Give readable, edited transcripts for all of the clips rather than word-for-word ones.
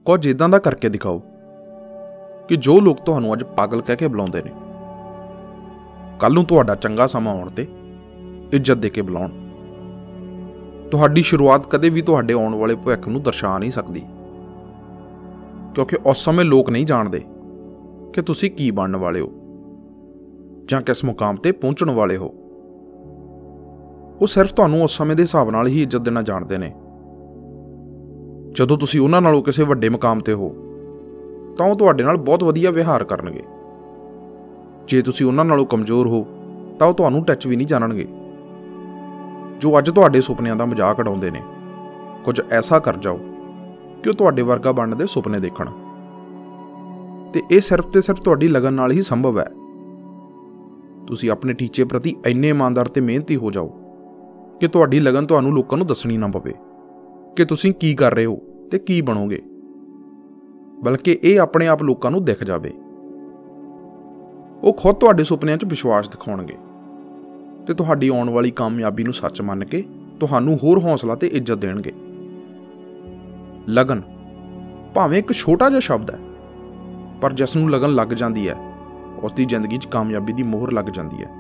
ਕੁਝ ਇਦਾਂ ਦਾ ਕਰਕੇ ਦਿਖਾਓ ਕਿ ਜੋ ਲੋਕ ਤੁਹਾਨੂੰ ਅੱਜ ਪਾਗਲ ਕਹਿ ਕੇ ਬੁਲਾਉਂਦੇ ਨੇ, ਕੱਲ ਨੂੰ ਤੁਹਾਡਾ ਚੰਗਾ ਸਮਾਂ ਆਉਣ ਤੇ ਇੱਜ਼ਤ ਦੇ ਕੇ ਬੁਲਾਉਣ। ਤੁਹਾਡੀ ਸ਼ੁਰੂਆਤ ਕਦੇ ਵੀ ਤੁਹਾਡੇ ਆਉਣ ਵਾਲੇ ਭਵਿੱਖ ਨੂੰ ਦਰਸਾ ਨਹੀਂ ਸਕਦੀ, ਕਿਉਂਕਿ ਉਸ ਸਮੇਂ ਲੋਕ ਨਹੀਂ ਜਾਣਦੇ ਕਿ ਤੁਸੀਂ ਕੀ ਬਣਨ ਵਾਲੇ ਹੋ ਜਾਂ ਕਿਸ ਮੁਕਾਮ ਤੇ ਪਹੁੰਚਣ ਵਾਲੇ ਹੋ। ਉਹ ਸਿਰਫ ਤੁਹਾਨੂੰ ਉਸ ਸਮੇਂ ਦੇ ਹਿਸਾਬ ਨਾਲ ਹੀ ਇੱਜ਼ਤ ਦੇਣਾ ਜਾਣਦੇ ਨੇ। ਜਦੋਂ ਤੁਸੀਂ ਉਹਨਾਂ ਨਾਲੋਂ ਕਿਸੇ ਵੱਡੇ ਮੁਕਾਮ ਤੇ ਹੋ ਤਾਂ ਉਹ ਤੁਹਾਡੇ ਨਾਲ ਬਹੁਤ ਵਧੀਆ ਵਿਵਹਾਰ ਕਰਨਗੇ। ਜੇ ਤੁਸੀਂ ਉਹਨਾਂ ਨਾਲੋਂ ਕਮਜ਼ੋਰ ਹੋ ਤਾਂ ਉਹ ਤੁਹਾਨੂੰ ਟੱਚ ਵੀ ਨਹੀਂ ਜਾਣਨਗੇ। ਜੋ ਅੱਜ ਤੁਹਾਡੇ ਸੁਪਨਿਆਂ ਦਾ ਮਜ਼ਾਕ ਉਡਾਉਂਦੇ ਨੇ, ਕੁਝ ਐਸਾ ਕਰ ਜਾਓ ਕਿ ਉਹ ਤੁਹਾਡੇ ਵਰਗਾ ਬਣਨ ਦੇ ਸੁਪਨੇ ਦੇਖਣ। ਤੇ ਇਹ ਸਿਰਫ ਤੇ ਸਿਰਫ ਤੁਹਾਡੀ ਲਗਨ ਨਾਲ ਹੀ ਸੰਭਵ ਹੈ। ਤੁਸੀਂ ਆਪਣੇ ਟੀਚੇ ਪ੍ਰਤੀ ਇੰਨੇ ਇਮਾਨਦਾਰ ਤੇ ਮਿਹਨਤੀ ਹੋ ਜਾਓ ਕਿ ਤੁਹਾਡੀ ਲਗਨ ਤੁਹਾਨੂੰ ਲੋਕਾਂ ਨੂੰ ਦੱਸਣੀ ਨਾ ਪਵੇ ਕਿ ਤੁਸੀਂ ਕੀ ਕਰ ਰਹੇ ਹੋ ਤੇ ਕੀ ਬਣੋਗੇ, ਬਲਕਿ ਇਹ ਆਪਣੇ ਆਪ ਲੋਕਾਂ ਨੂੰ ਦਿਖ ਜਾਵੇ। ਉਹ ਖੁਦ ਤੁਹਾਡੇ ਸੁਪਨਿਆਂ 'ਚ ਵਿਸ਼ਵਾਸ ਦਿਖਾਉਣਗੇ ਤੇ ਤੁਹਾਡੀ ਆਉਣ ਵਾਲੀ ਕਾਮਯਾਬੀ ਨੂੰ ਸੱਚ ਮੰਨ ਕੇ ਤੁਹਾਨੂੰ ਹੋਰ ਹੌਸਲਾ ਤੇ ਇੱਜ਼ਤ ਦੇਣਗੇ। ਲਗਨ ਭਾਵੇਂ ਇੱਕ ਛੋਟਾ ਜਿਹਾ ਸ਼ਬਦ ਹੈ, ਪਰ ਜਿਸ ਨੂੰ ਲਗਨ ਲੱਗ ਜਾਂਦੀ ਹੈ ਉਸ ਦੀ ਜ਼ਿੰਦਗੀ 'ਚ ਕਾਮਯਾਬੀ ਦੀ ਮੋਹਰ ਲੱਗ ਜਾਂਦੀ ਹੈ।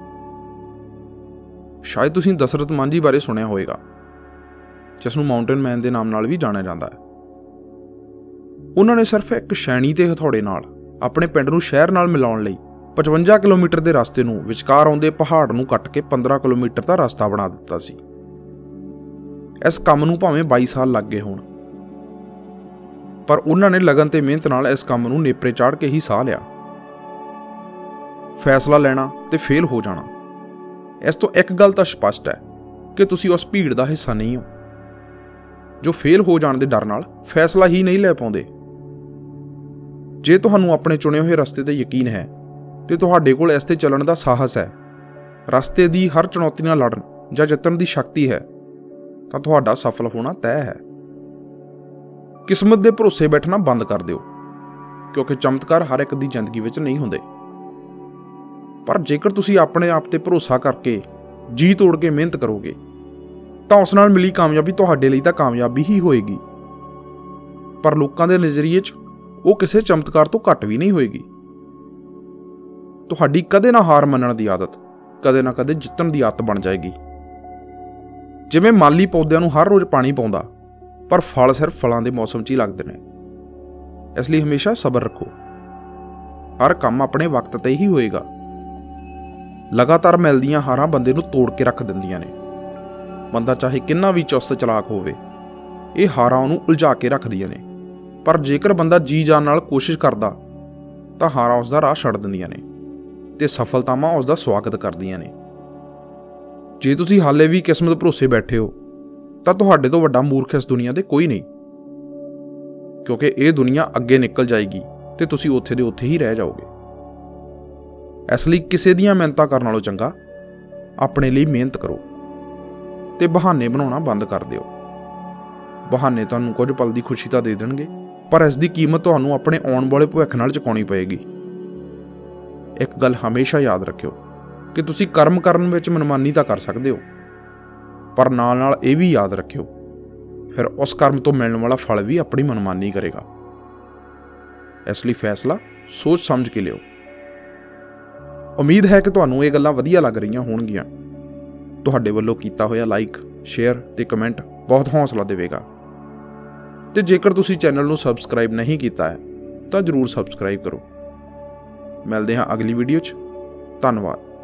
ਸ਼ਾਇਦ ਤੁਸੀਂ ਦਸ਼ਰਥ ਮਾਂਝੀ ਬਾਰੇ ਸੁਣਿਆ ਹੋਵੇਗਾ, ਜਿਸ ਨੂੰ ਮਾਊਂਟੇਨ ਮੈਨ ਦੇ ਨਾਮ ਨਾਲ ਵੀ ਜਾਣਿਆ ਜਾਂਦਾ ਹੈ। ਉਹਨਾਂ ਨੇ ਸਿਰਫ ਇੱਕ ਛੈਣੀ ਤੇ ਹਥੌੜੇ ਨਾਲ ਆਪਣੇ ਪਿੰਡ ਨੂੰ ਸ਼ਹਿਰ ਨਾਲ ਮਿਲਾਉਣ ਲਈ 55 ਕਿਲੋਮੀਟਰ ਦੇ ਰਸਤੇ ਨੂੰ ਵਿਚਕਾਰ ਆਉਂਦੇ ਪਹਾੜ ਨੂੰ ਕੱਟ ਕੇ 15 ਕਿਲੋਮੀਟਰ ਦਾ ਰਸਤਾ ਬਣਾ ਦਿੱਤਾ ਸੀ। ਇਸ ਕੰਮ ਨੂੰ ਭਾਵੇਂ 22 ਸਾਲ ਲੱਗ ਗਏ ਹੋਣ, ਪਰ ਉਹਨਾਂ ਨੇ ਲਗਨ ਤੇ ਮਿਹਨਤ ਨਾਲ ਇਸ ਕੰਮ ਨੂੰ ਨੇਪਰੇ ਚਾੜ ਕੇ ਹੀ ਸਾਹ ਲਿਆ। ਫੈਸਲਾ ਲੈਣਾ ਤੇ ਫੇਲ ਹੋ ਜਾਣਾ, ਇਸ ਤੋਂ ਇੱਕ ਗੱਲ ਤਾਂ ਸਪਸ਼ਟ ਹੈ ਕਿ ਤੁਸੀਂ ਉਸ ਭੀੜ ਦਾ ਹਿੱਸਾ ਨਹੀਂ ਹੋ ਜੋ ਫੇਲ ਹੋ ਜਾਣ ਦੇ ਡਰ ਨਾਲ ਫੈਸਲਾ ਹੀ ਨਹੀਂ ਲੈ ਪਾਉਂਦੇ। ਜੇ ਤੁਹਾਨੂੰ ਆਪਣੇ ਚੁਣੇ ਹੋਏ ਰਸਤੇ ਤੇ ਯਕੀਨ ਹੈ ਤੇ ਤੁਹਾਡੇ ਕੋਲ ਇਸ ਤੇ ਚੱਲਣ ਦਾ ਸਾਹਸ ਹੈ, ਰਸਤੇ ਦੀ ਹਰ ਚੁਣੌਤੀ ਨਾਲ ਲੜਨ ਜਾਂ ਜਿੱਤਣ ਦੀ ਸ਼ਕਤੀ ਹੈ, ਤਾਂ ਤੁਹਾਡਾ ਸਫਲ ਹੋਣਾ ਤੈਅ ਹੈ। ਕਿਸਮਤ ਦੇ ਭਰੋਸੇ ਬੈਠਣਾ ਬੰਦ ਕਰ ਦਿਓ, ਕਿਉਂਕਿ ਚਮਤਕਾਰ ਹਰ ਇੱਕ ਦੀ ਜ਼ਿੰਦਗੀ ਵਿੱਚ ਨਹੀਂ ਹੁੰਦੇ। ਪਰ ਜੇਕਰ ਤੁਸੀਂ ਆਪਣੇ ਆਪ ਤੇ ਭਰੋਸਾ ਕਰਕੇ ਜੀ ਤੋੜ ਕੇ ਮਿਹਨਤ ਕਰੋਗੇ ਤਾਂ ਉਸ ਨਾਲ ਮਿਲੀ ਕਾਮਯਾਬੀ ਤੁਹਾਡੇ ਲਈ ਤਾਂ ਕਾਮਯਾਬੀ ਹੀ ਹੋਏਗੀ, ਪਰ ਲੋਕਾਂ ਦੇ ਨਜ਼ਰੀਏ 'ਚ ਉਹ ਕਿਸੇ ਚਮਤਕਾਰ ਤੋਂ ਘੱਟ ਵੀ ਨਹੀਂ ਹੋਏਗੀ। ਤੁਹਾਡੀ ਕਦੇ ਨਾ ਹਾਰ ਮੰਨਣ ਦੀ ਆਦਤ ਕਦੇ ਨਾ ਕਦੇ ਜਿੱਤਣ ਦੀ ਆਦਤ ਬਣ ਜਾਏਗੀ। ਜਿਵੇਂ ਮਾਲੀ ਪੌਦਿਆਂ ਨੂੰ ਹਰ ਰੋਜ਼ ਪਾਣੀ ਪਾਉਂਦਾ, ਪਰ ਫਲ ਸਿਰਫ ਫਲਾਂ ਦੇ ਮੌਸਮ 'ਚ ਹੀ ਲੱਗਦੇ ਨੇ। ਇਸ ਲਈ ਹਮੇਸ਼ਾ ਸਬਰ ਰੱਖੋ, ਹਰ ਕੰਮ ਆਪਣੇ ਵਕਤ ਤੇ ਹੀ ਹੋਏਗਾ। ਲਗਾਤਾਰ ਮਿਲਦੀਆਂ ਹਾਰਾਂ ਬੰਦੇ ਨੂੰ ਤੋੜ ਕੇ ਰੱਖ ਦਿੰਦੀਆਂ ਨੇ। ਬੰਦਾ ਚਾਹੇ ਕਿੰਨਾ ਵੀ ਚੁਸਤ ਚਲਾਕ ਹੋਵੇ, ਇਹ ਹਾਰਾਂ ਉਹਨੂੰ ਉਲਝਾ ਕੇ ਰੱਖਦੀਆਂ ਨੇ। ਪਰ ਜੇਕਰ ਬੰਦਾ ਜੀ ਜਾਨ ਨਾਲ ਕੋਸ਼ਿਸ਼ ਕਰਦਾ ਤਾਂ ਹਾਰਾਂ ਉਸ ਦਾ ਰਾਹ ਛੱਡ ਦਿੰਦੀਆਂ ਨੇ ਤੇ ਸਫਲਤਾਵਾਂ ਉਸ ਦਾ ਸਵਾਗਤ ਕਰਦੀਆਂ ਨੇ। ਜੇ ਤੁਸੀਂ ਹਾਲੇ ਵੀ ਕਿਸਮਤ ਭਰੋਸੇ ਬੈਠੇ ਹੋ ਤਾਂ ਤੁਹਾਡੇ ਤੋਂ ਵੱਡਾ ਮੂਰਖ ਇਸ ਦੁਨੀਆ ਤੇ ਕੋਈ ਨਹੀਂ, ਕਿਉਂਕਿ ਇਹ ਦੁਨੀਆ ਅੱਗੇ ਨਿਕਲ ਜਾਏਗੀ ਤੇ ਤੁਸੀਂ ਉੱਥੇ ਦੇ ਉੱਥੇ ਹੀ ਰਹਿ ਜਾਓਗੇ। ਇਸ ਲਈ ਕਿਸੇ ਦੀਆਂ ਮਿਹਨਤਾਂ ਕਰਨ ਨਾਲੋਂ ਚੰਗਾ ਆਪਣੇ ਲਈ ਮਿਹਨਤ ਕਰੋ ਤੇ ਬਹਾਨੇ ਬਣਾਉਣਾ ਬੰਦ ਕਰ ਦਿਓ। ਬਹਾਨੇ ਤੁਹਾਨੂੰ ਕੁਝ ਪਲ ਦੀ ਖੁਸ਼ੀ ਤਾਂ ਦੇ ਦੇਣਗੇ, ਪਰ ਇਸ ਦੀ ਕੀਮਤ ਤੁਹਾਨੂੰ ਆਪਣੇ ਆਉਣ ਵਾਲੇ ਭਵਿੱਖ ਨਾਲ ਚੁਕਾਉਣੀ ਪਏਗੀ। ਇੱਕ ਗੱਲ ਹਮੇਸ਼ਾ ਯਾਦ ਰੱਖਿਓ ਕਿ ਤੁਸੀਂ ਕਰਮ ਕਰਨ ਵਿੱਚ ਮਨਮਾਨੀ ਤਾਂ ਕਰ ਸਕਦੇ ਹੋ, ਪਰ ਨਾਲ ਨਾਲ ਇਹ ਵੀ ਯਾਦ ਰੱਖਿਓ ਫਿਰ ਉਸ ਕਰਮ ਤੋਂ ਮਿਲਣ ਵਾਲਾ ਫਲ ਵੀ ਆਪਣੀ ਮਨਮਾਨੀ ਕਰੇਗਾ। ਇਸ ਲਈ ਫੈਸਲਾ ਸੋਚ ਸਮਝ ਕੇ ਲਿਓ। ਉਮੀਦ ਹੈ ਕਿ ਤੁਹਾਨੂੰ ਇਹ ਗੱਲਾਂ ਵਧੀਆ ਲੱਗ ਰਹੀਆਂ ਹੋਣਗੀਆਂ। ਤੁਹਾਡੇ ਵੱਲੋਂ ਕੀਤਾ ਹੋਇਆ ਲਾਈਕ, ਸ਼ੇਅਰ ਤੇ ਕਮੈਂਟ ਬਹੁਤ ਹੌਸਲਾ ਦੇਵੇਗਾ। ਤੇ ਜੇਕਰ ਤੁਸੀਂ ਚੈਨਲ ਨੂੰ ਸਬਸਕ੍ਰਾਈਬ ਨਹੀਂ ਕੀਤਾ ਹੈ ਤਾਂ ਜ਼ਰੂਰ ਸਬਸਕ੍ਰਾਈਬ ਕਰੋ। ਮਿਲਦੇ ਹਾਂ ਅਗਲੀ ਵੀਡੀਓ 'ਚ। ਧੰਨਵਾਦ।